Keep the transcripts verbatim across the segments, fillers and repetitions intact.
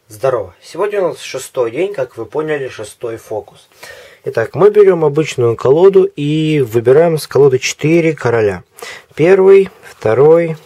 Здорово! Сегодня у нас шестой день, как вы поняли, шестой фокус. Итак, мы берем обычную колоду и выбираем с колоды четыре короля. Первый, второй,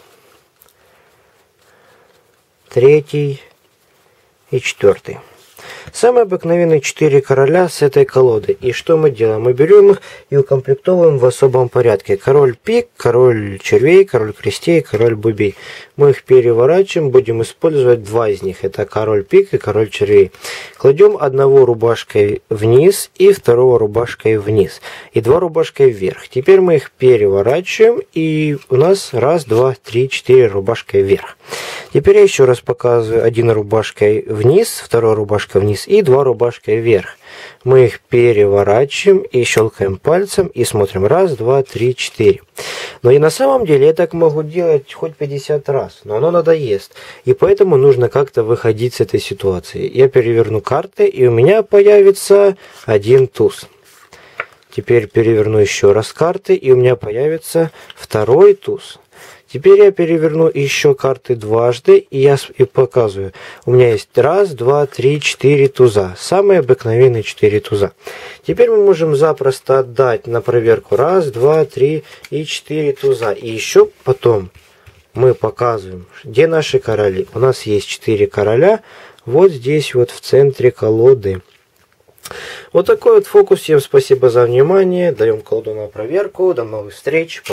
третий и четвертый. Самые обыкновенные четыре короля с этой колоды. И что мы делаем? Мы берем их и укомплектовываем в особом порядке. Король пик, король червей, король крестей, король бубей. Мы их переворачиваем, будем использовать два из них. Это король пик и король червей. Кладем одного рубашкой вниз и второго рубашкой вниз. И два рубашкой вверх. Теперь мы их переворачиваем, и у нас раз, два, три, четыре рубашкой вверх. Теперь я еще раз показываю. Один рубашкой вниз, второй рубашкой вниз и два рубашкой вверх. Мы их переворачиваем и щелкаем пальцем и смотрим. Раз, два, три, четыре. Но и на самом деле я так могу делать хоть пятьдесят раз, но оно надоест. И поэтому нужно как-то выходить с этой ситуации. Я переверну карты, и у меня появится один туз. Теперь переверну еще раз карты, и у меня появится второй туз. Теперь я переверну еще карты дважды, и я и показываю. У меня есть раз, два, три, четыре туза. Самые обыкновенные четыре туза. Теперь мы можем запросто отдать на проверку раз, два, три и четыре туза. И еще потом мы показываем, где наши короли. У нас есть четыре короля вот здесь вот в центре колоды. Вот такой вот фокус. Всем спасибо за внимание. Даем колоду на проверку. До новых встреч.